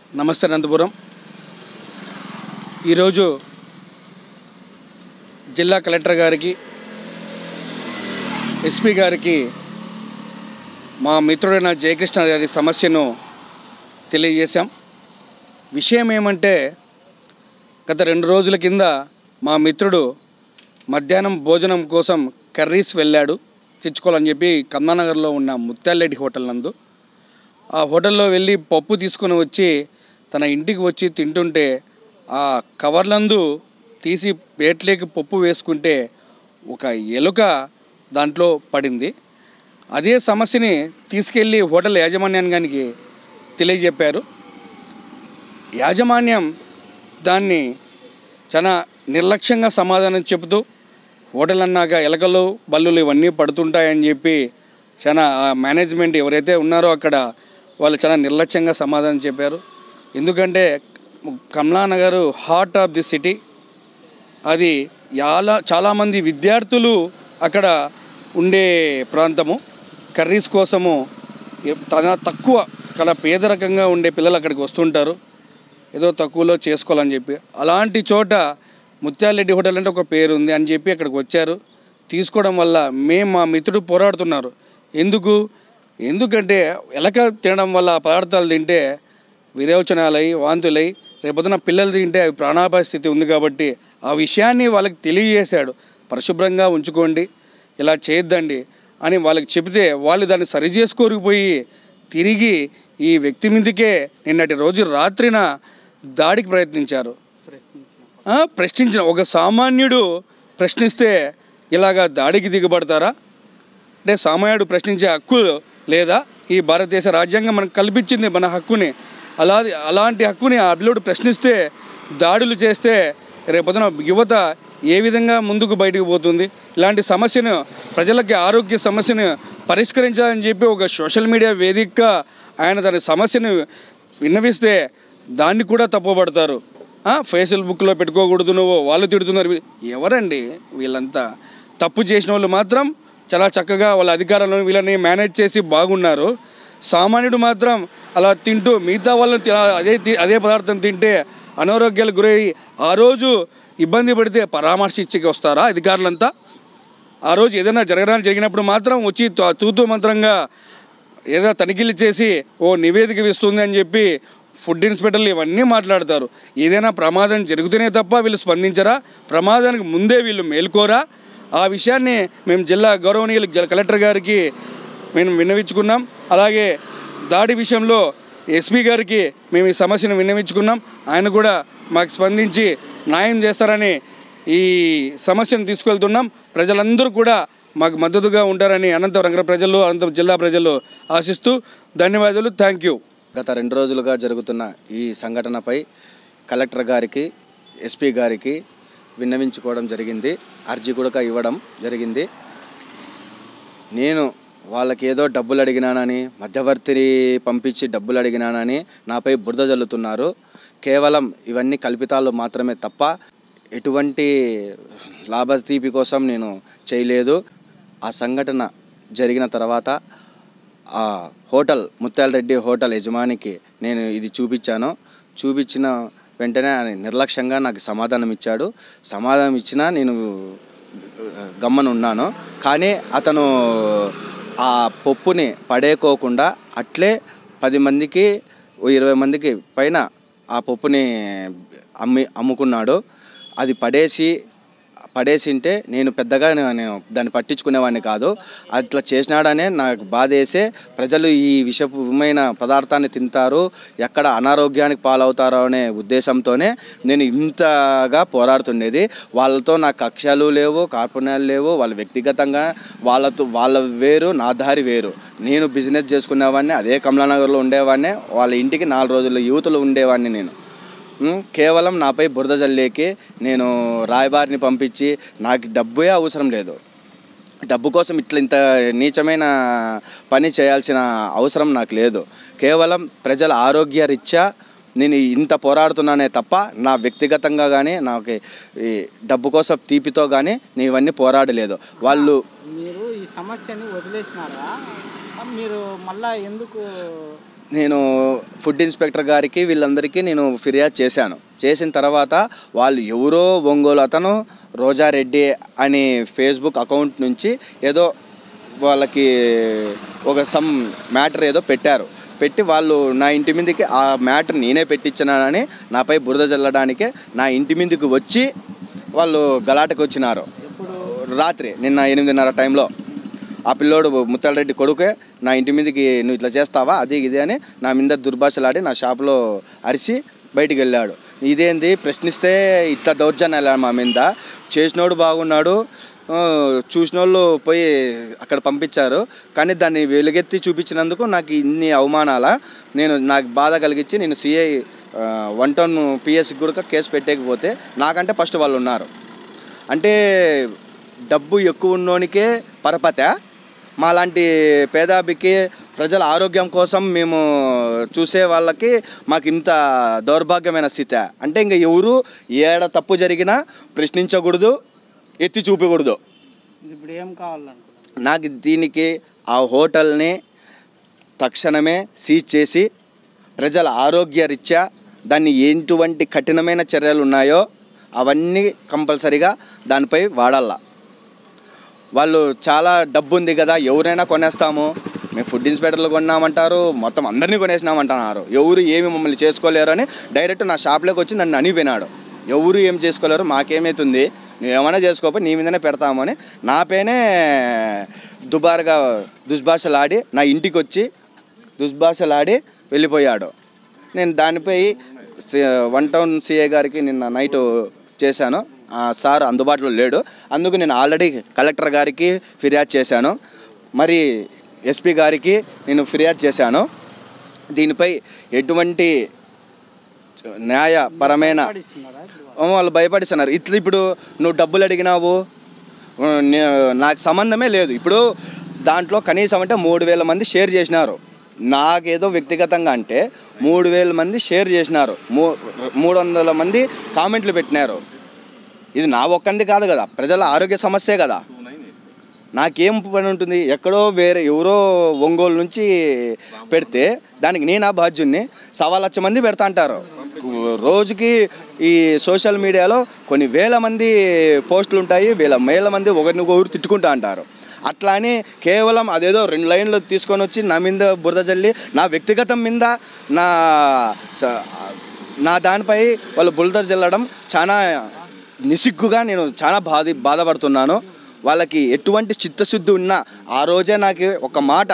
నమస్తే అనంతపురం. ఈరోజు జిల్లా కలెక్టర్ గారికి, ఎస్పీ గారికి మా మిత్రుడైన జయకృష్ణ గారి సమస్యను తెలియజేశాం. విషయం ఏమంటే, గత 2 రోజుల కింద మా మిత్రుడు మధ్యాహ్నం భోజనం కోసం కర్రీస్ వెళ్ళాడు తెచ్చుకోవాలని చెప్పి కమలానగర్లో ఉన్న ముత్యాలరెడ్డి హోటల్ నందు. ఆ హోటల్లో వెళ్ళి పప్పు తీసుకొని వచ్చి తన ఇంటికి వచ్చి తింటుంటే ఆ కవర్లందు తీసి ప్లేట్లోకి పప్పు వేసుకుంటే ఒక ఎలుక దాంట్లో పడింది. అదే సమస్యని తీసుకెళ్ళి హోటల్ యాజమాన్యానికి తెలియజెప్పారు. యాజమాన్యం దాన్ని చాలా నిర్లక్ష్యంగా సమాధానం చెబుతూ, హోటల్ అన్నాక ఎలకలు బల్లులు ఇవన్నీ పడుతుంటాయని చెప్పి చాలా మేనేజ్మెంట్ ఎవరైతే ఉన్నారో అక్కడ వాళ్ళు చాలా నిర్లక్ష్యంగా సమాధానం చెప్పారు. ఎందుకంటే Kamalanagar heart of the city, అది చాలామంది విద్యార్థులు అక్కడ ఉండే ప్రాంతము. కర్రీస్ కోసము చాలా పేదరకంగా ఉండే పిల్లలు అక్కడికి వస్తుంటారు, ఏదో తక్కువలో చేసుకోవాలని చెప్పి. అలాంటి చోట ముత్యాలరెడ్డి హోటల్ అంటే ఒక పేరు ఉంది అని చెప్పి అక్కడికి వచ్చారు. తీసుకోవడం వల్ల మా మిత్రుడు పోరాడుతున్నారు. ఎందుకంటే ఎలక తినడం వల్ల ఆ పదార్థాలు తింటే విరేచనాలై వాంతులై రేపొద్దున పిల్లలు తింటే అవి ప్రాణాపాయ స్థితి ఉంది. కాబట్టి ఆ విషయాన్ని వాళ్ళకి తెలియజేశాడు. పరిశుభ్రంగా ఉంచుకోండి, ఇలా చేయొద్దండి అని వాళ్ళకి చెబితే వాళ్ళు దాన్ని సరిచేసుకోరిపోయి తిరిగి ఈ వ్యక్తి మీదకే నిన్నటి రోజు రాత్రిన దాడికి ప్రయత్నించారు. ప్రశ్నించిన ఒక సామాన్యుడు ప్రశ్నిస్తే ఇలాగా దాడికి దిగబడతారా? అంటే సామాన్యుడు ప్రశ్నించే హక్కు లేదా? ఈ భారతదేశ రాజ్యాంగం మనకు కల్పించింది మన హక్కుని. అలాంటి హక్కుని ఆ పిల్లోడు ప్రశ్నిస్తే, దాడులు చేస్తే రేపొద్దున యువత ఏ విధంగా ముందుకు బయటకు పోతుంది? ఇలాంటి సమస్యను, ప్రజలకి ఆరోగ్య సమస్యను పరిష్కరించాలని చెప్పి ఒక సోషల్ మీడియా వేదికగా ఆయన తన సమస్యను విన్నవిస్తే దాన్ని కూడా తప్పుపడతారు. ఫేస్బుక్లో పెట్టుకోకూడదు, నువ్వు వాళ్ళు తిడుతున్నారు. ఎవరండి వీళ్ళంతా? తప్పు చేసిన వాళ్ళు మాత్రం చాలా చక్కగా వాళ్ళ అధికారంలో వీళ్ళని మేనేజ్ చేసి బాగున్నారు. సామాన్యుడు మాత్రం అలా తింటూ మిగతా వాళ్ళని అదే పదార్థం తింటే అనారోగ్యాలకు గురై ఆ రోజు ఇబ్బంది పడితే పరామర్శించకి వస్తారా అధికారులంతా? ఆ రోజు ఏదైనా జరిగినప్పుడు మాత్రం వచ్చి తూతూ మంత్రంగా ఏదైనా తనిఖీలు చేసి నివేదిక ఇస్తుంది అని చెప్పి ఫుడ్ ఇన్స్పెక్టర్లు ఇవన్నీ మాట్లాడతారు. ఏదైనా ప్రమాదం జరుగుతూనే తప్ప వీళ్ళు స్పందించరా? ప్రమాదానికి ముందే వీళ్ళు మేల్కోరా? ఆ విషయాన్ని మేము గౌరవనీయులు కలెక్టర్ గారికి మేము విన్నవించుకున్నాం. అలాగే దాడి విషయంలో ఎస్పీ గారికి మేము ఈ సమస్యను విన్నవించుకున్నాం. ఆయన కూడా మాకు స్పందించి న్యాయం చేస్తారని ఈ సమస్యను తీసుకెళ్తున్నాం. ప్రజలందరూ కూడా మాకు మద్దతుగా ఉంటారని అనంతపురం జిల్లా ప్రజలు ఆశిస్తూ ధన్యవాదాలు. Thank you. గత 2 రోజులుగా జరుగుతున్న ఈ సంఘటనపై కలెక్టర్ గారికి, ఎస్పీ గారికి విన్నవించుకోవడం జరిగింది. అర్జీ కూడా ఇవ్వడం జరిగింది. నేను వాళ్ళకి ఏదో డబ్బులు అడిగినానని, మధ్యవర్తిని పంపించి డబ్బులు అడిగినానని నాపై బురద జల్లుతున్నారు. కేవలం ఇవన్నీ కల్పితాలు మాత్రమే తప్ప ఎటువంటి లాభతీపి కోసం నేను చేయలేదు. ఆ సంఘటన జరిగిన తర్వాత ఆ ముత్యాలరెడ్డి హోటల్ యజమానికి నేను ఇది చూపించిన వెంటనే ఆయన నిర్లక్ష్యంగా నాకు సమాధానం ఇచ్చాడు. సమాధానం ఇచ్చినా నేను గమ్మనున్నాను. కానీ అతను ఆ పప్పుని పడేకోకుండా అట్లే 10 మందికి 20 మందికి పైన ఆ పప్పుని అమ్ముకున్నాడు. అది పడేసింటే నేను పెద్దగా దాన్ని పట్టించుకునేవాడిని కాదు. అట్లా చేసినాడనే నాకు బాధ వేసే, ప్రజలు ఈ విషమైన పదార్థాన్ని తింటారు, ఎక్కడ అనారోగ్యానికి పాలవుతారో అనే ఉద్దేశంతోనే నేను ఇంతగా పోరాడుతుండేది. వాళ్ళతో నాకు కక్షలు లేవు, కార్పణ్యాలు లేవు. వాళ్ళు వ్యక్తిగతంగా వాళ్ళ వేరు, నా దారి వేరు. నేను బిజినెస్ చేసుకునేవాడిని, అదే కమలానగర్లో ఉండేవాడిని. వాళ్ళ ఇంటికి 4 రోజులు యూతులు ఉండేవాడిని. నేను కేవలం నాపై బురద జల్లేకి నేను రాయబారిని పంపించి, నాకు డబ్బే అవసరం లేదు. డబ్బు కోసం ఇంత నీచమైన పని చేయాల్సిన అవసరం నాకు లేదు. కేవలం ప్రజల ఆరోగ్య రీత్యా నేను ఇంత పోరాడుతున్నానే తప్ప నా వ్యక్తిగతంగా కానీ నాకు ఈ డబ్బు కోసం తీపితో కానీ నేను ఇవన్నీ పోరాడలేదు. మీరు ఈ సమస్యని వదిలేసినారా? మీరు మళ్ళీ ఎందుకు నేను ఫుడ్ ఇన్స్పెక్టర్ గారికి వీళ్ళందరికీ నేను ఫిర్యాదు చేశాను. చేసిన తర్వాత వాళ్ళు ఎవరో ఒంగోలు అతను రోజారెడ్డి అని ఫేస్బుక్ అకౌంట్ నుంచి ఏదో వాళ్ళకి ఒక సమ్ మ్యాటర్ ఏదో పెట్టి వాళ్ళు నా ఇంటి మీదకి ఆ మ్యాటర్ నేనే పెట్టించినానని నాపై బురద జల్లడానికే నా ఇంటి మీదకి వచ్చి వాళ్ళు గలాటకు వచ్చినారు. రాత్రి నిన్న 8:30 టైంలో ఆ పిల్లోడు ముత్తాలరెడ్డి కొడుకే నా ఇంటి మీదకి నువ్వు ఇట్లా చేస్తావా అది ఇది అని నా మీద దుర్భాషలాడి నా షాపులో అరిసి బయటికి వెళ్ళాడు. ఇదేంది ప్రశ్నిస్తే ఇట్లా దౌర్జన్యాలు మా మీద. చేసినోడు బాగున్నాడు, చూసిన వాళ్ళు పోయి అక్కడ పంపించారు, కానీ దాన్ని వెలుగెత్తి చూపించినందుకు నాకు ఇన్ని అవమానాల నాకు బాధ కలిగించి నేను సిఐ 110 పిఎస్కి కూడా కేసు పెట్టేకపోతే నాకంటే ఫస్ట్ వాళ్ళు ఉన్నారు. అంటే డబ్బు ఎక్కువ ఉన్నోనికే పరపతే మాలాంటి పేదాభికి ప్రజల ఆరోగ్యం కోసం మేము చూసే వాళ్ళకి మాకు ఇంత దౌర్భాగ్యమైన స్థితి. అంటే ఇంకా ఎవరు ఏడ తప్పు జరిగినా ప్రశ్నించకూడదు, ఎత్తి చూపకూడదు. ఇప్పుడు ఏం కావాలనుకుంటున్నారు? నాకు దీనికి ఆ హోటల్ని తక్షణమే సీజ్ చేసి ప్రజల ఆరోగ్య రీత్యా దాన్ని ఎటువంటి కఠినమైన చర్యలు ఉన్నాయో అవన్నీ కంపల్సరీగా దానిపై వాడాల. వాళ్ళు చాలా డబ్బు ఉంది కదా ఎవరైనా కొనేస్తాము, మేము ఫుడ్ ఇన్స్పెక్టర్లు కొన్నామంటారు, మొత్తం అందరినీ కొనేసినామంటున్నారు. ఎవరు ఏమి మమ్మల్ని చేసుకోలేరు అని డైరెక్ట్ నా షాప్లోకి వచ్చి నన్ను అనిపోయినాడు. ఎవరు ఏం చేసుకోలేరు, మాకేమవుతుంది, నువ్వేమైనా చేసుకోకపోతే నీ మీదనే పెడతామని నా పేనే దుబారుగా దుష్భాషలాడి నా ఇంటికి వచ్చి దుష్భాషలాడి వెళ్ళిపోయాడు. నేను దానిపై 1 సిఐ గారికి నిన్న నైట్ చేశాను. సార్ అందుబాటులో లేడు, అందుకు నేను ఆల్రెడీ కలెక్టర్ గారికి ఫిర్యాదు చేశాను, మరి ఎస్పీ గారికి నేను ఫిర్యాదు చేశాను. దీనిపై ఎటువంటి న్యాయపరమైన వాళ్ళు భయపడిస్తున్నారు. ఇప్పుడు నువ్వు డబ్బులు అడిగినావు, నాకు సంబంధమే లేదు. ఇప్పుడు దాంట్లో కనీసం అంటే 3,000 మంది షేర్ చేసినారు. నాకేదో వ్యక్తిగతంగా అంటే 3,000 మంది షేర్ చేసినారు, 300 మంది కామెంట్లు పెట్టినారు. ఇది నా ఒక్కంది కాదు కదా, ప్రజల ఆరోగ్య సమస్యే కదా. నాకేం పని ఉంటుంది? ఎక్కడో వేరే ఎవరో ఒంగోలు నుంచి పెడితే దానికి నేను బాధ్యుని. 1,00,000 మంది పెడతా అంటారు రోజుకి. ఈ సోషల్ మీడియాలో కొన్ని వేల మంది పోస్టులు ఉంటాయి, వేల మంది ఒకరినొకరు తిట్టుకుంటా అంటారు. అట్లా అని కేవలం అదేదో 2 లైన్లు తీసుకొని వచ్చి నా మీద బురద జల్లి నా వ్యక్తిగతం మీద నా దానిపై వాళ్ళు బురద జల్లడం చాలా నిసిగ్గుగా నేను చాలా బాధపడుతున్నాను. వాళ్ళకి ఎటువంటి చిత్తశుద్ధి ఉన్నా ఆ రోజే నాకు ఒక మాట,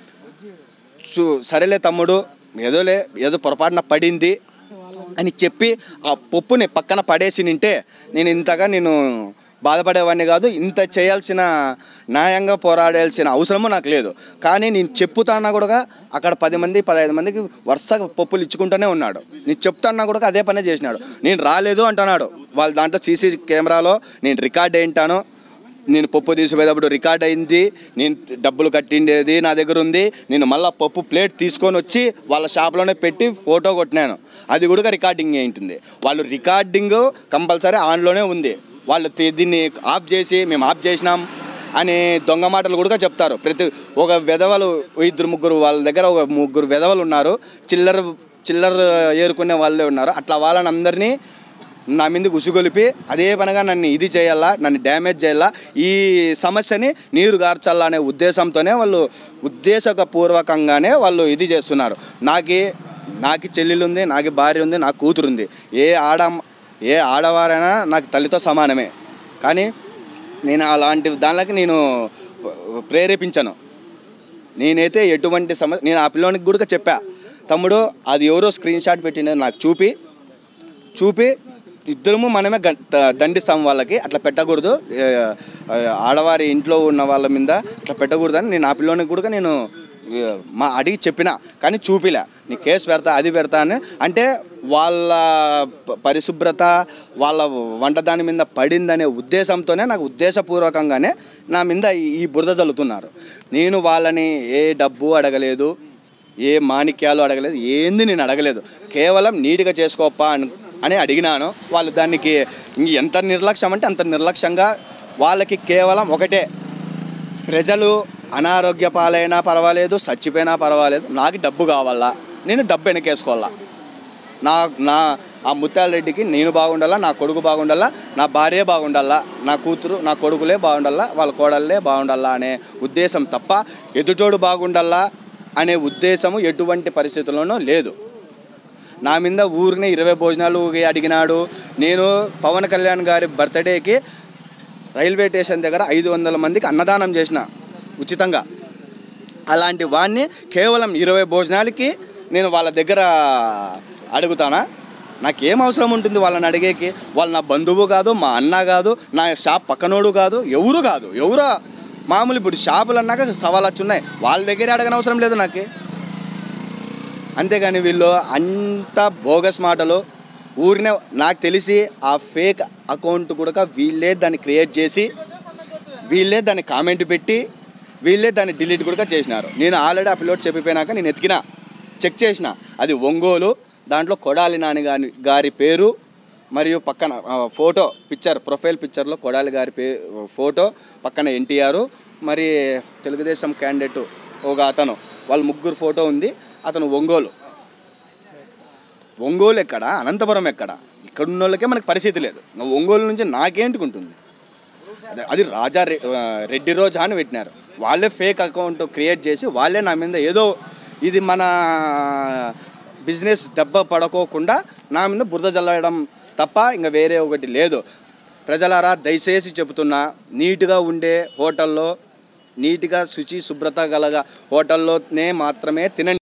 సరేలే తమ్ముడు ఏదో పొరపాటున పడింది అని చెప్పి ఆ పప్పుని పక్కన పడేసి నింటే నేను ఇంతగా బాధపడేవాడిని కాదు. ఇంత చేయాల్సిన న్యాయంగా పోరాడాల్సిన అవసరము నాకు లేదు. కానీ నేను చెప్పుతాన్నా కూడా అక్కడ 10 మంది 15 మందికి వరుసగా పప్పులు ఇచ్చుకుంటూనే ఉన్నాడు. నేను చెప్తాన్నా కూడా అదే పనే చేసినాడు. నేను రాలేదు అంటున్నాడు. వాళ్ళ దాంట్లో సీసీ కెమెరాలో నేను రికార్డ్ అయింటాను, నేను పప్పు తీసిపోయేటప్పుడు రికార్డ్ అయింది, నేను డబ్బులు కట్టిండేది నా దగ్గర ఉంది. నేను మళ్ళీ పప్పు ప్లేట్ తీసుకొని వచ్చి వాళ్ళ షాప్లోనే పెట్టి ఫోటో కొట్టినాను, అది కూడా రికార్డింగ్ అయింటుంది. వాళ్ళు రికార్డింగ్ కంపల్సరీ ఆన్లోనే ఉంది. వాళ్ళు దీన్ని ఆఫ్ చేసి మేము ఆఫ్ చేసినాం అని దొంగ మాటలు కూడా చెప్తారు. ఒక వెధవలు 2-3 వాళ్ళ దగ్గర ఒక 3 వెధవలు ఉన్నారు, చిల్లర ఏరుకునే వాళ్ళే ఉన్నారు. అట్లా వాళ్ళని అందరినీ నా మీదకి ఉసుగొలిపి అదే పనిగా నన్ను ఇది చేయాలా, నన్ను డ్యామేజ్ చేయాలా, ఈ సమస్యని నీరు గార్చాలా అనే ఉద్దేశంతోనే వాళ్ళు ఉద్దేశపూర్వకంగానే వాళ్ళు ఇది చేస్తున్నారు. నాకు చెల్లెలు ఉంది, నాకు భార్య ఉంది, నాకు కూతురు ఉంది. ఏ ఆడవారైనా నాకు తల్లితో సమానమే. కానీ నేను అలాంటి దానిలోకి నేను ప్రేరేపించను. నేనైతే ఎటువంటి నేను ఆ పిల్లోనికి కూడా చెప్పా, తమ్ముడు అది ఎవరో స్క్రీన్ షాట్ పెట్టినది నాకు చూపి ఇద్దరము మనమే దండిస్తాం వాళ్ళకి, అట్లా పెట్టకూడదు, ఆడవారి ఇంట్లో ఉన్న వాళ్ళ మీద అట్లా పెట్టకూడదని నేను ఆ పిల్లోనికి కూడా నేను అడిగి చెప్పిన. కానీ చూపిలే, నీ కేసు పెడతా అది పెడతా అని. అంటే వాళ్ళ పరిశుభ్రత వాళ్ళ వంట దాని మీద పడిందనే ఉద్దేశంతోనే నాకు ఉద్దేశపూర్వకంగానే నా మీద ఈ బురద జల్లుతున్నారు. నేను వాళ్ళని ఏ డబ్బు అడగలేదు, ఏ మాణిక్యాలు అడగలేదు, ఏంది నేను అడగలేదు. కేవలం నీట్గా చేసుకోప్పా అని అడిగినాను. వాళ్ళు దానికి ఎంత నిర్లక్ష్యం అంటే అంత నిర్లక్ష్యంగా. వాళ్ళకి కేవలం ఒకటే, ప్రజలు అనారోగ్య పాలైనా పర్వాలేదు, చచ్చిపోయినా పర్వాలేదు, నాకు డబ్బు కావాలా, నేను డబ్బు వెనకేసుకోవాలా. నా నా ఆ ముత్యాల రెడ్డికి నేను బాగుండాలా, నా కొడుకు బాగుండాలా, నా భార్య బాగుండాలా, నా కూతురు నా కొడుకులే బాగుండాలా, వాళ్ళ కోడళ్ళే బాగుండాలా అనే ఉద్దేశం తప్ప ఎదుటోడు బాగుండాలా అనే ఉద్దేశము ఎటువంటి పరిస్థితుల్లోనూ లేదు. నా మీద ఊరినే 20 భోజనాలు అడిగినాడు. నేను పవన్ కళ్యాణ్ గారి బర్త్డేకి రైల్వే స్టేషన్ దగ్గర 500 మందికి అన్నదానం చేసిన ఉచితంగా. అలాంటి వాడిని కేవలం 20 భోజనాలకి నేను వాళ్ళ దగ్గర అడుగుతానా? నాకేం అవసరం ఉంటుంది వాళ్ళని అడిగేకి? వాళ్ళు నా బంధువు కాదు, మా అన్న కాదు, నా షాప్ పక్కనోడు కాదు, ఎవరో మామూలు. ఇప్పుడు షాపులు అన్నాక సవాలొచ్చు ఉన్నాయి, వాళ్ళ దగ్గరే అడగనవసరం లేదు నాకు. అంతేగాని వీళ్ళు అంత బోగస్ మాటలు ఊరినే. నాకు తెలిసి ఆ ఫేక్ అకౌంట్ కూడా వీళ్ళే దాన్ని క్రియేట్ చేసి, వీళ్ళే దాన్ని కామెంట్ పెట్టి, వీళ్ళే దాన్ని డిలీట్ కూడా చేసినారు. నేను ఆల్రెడీ ఆ పిల్లోడు చెప్పిపోయినాక నేను చెక్ చేసిన. అది ఒంగోలు. దాంట్లో కొడాలి నాని గారి పేరు మరియు పక్కన ఫోటో ప్రొఫైల్ పిక్చర్లో కొడాలి గారి ఫోటో, పక్కన ఎన్టీఆర్, మరి తెలుగుదేశం క్యాండిడేట్ ఒక అతను, వాళ్ళ ముగ్గురు ఫోటో ఉంది. అతను ఒంగోలు ఎక్కడ, అనంతపురం ఎక్కడ? ఇక్కడ ఉన్న వాళ్ళకే మనకు పరిస్థితి లేదు. ఒంగోలు నుంచి నాకేంటుకుంటుంది? అది రెడ్డి రోజా అని పెట్టినారు. వాళ్ళే ఫేక్ అకౌంట్ క్రియేట్ చేసి వాళ్ళే నా మీద ఏదో ఇది మన బిజినెస్ దెబ్బ పడుకోకుండా నా మీద బురద జల్లడం తప్ప ఇంకా వేరే ఒకటి లేదు. ప్రజలారా, దయచేసి చెబుతున్నా, నీట్గా ఉండే హోటల్లో, నీట్గా శుచి శుభ్రత గల హోటల్లోనే మాత్రమే తినండి.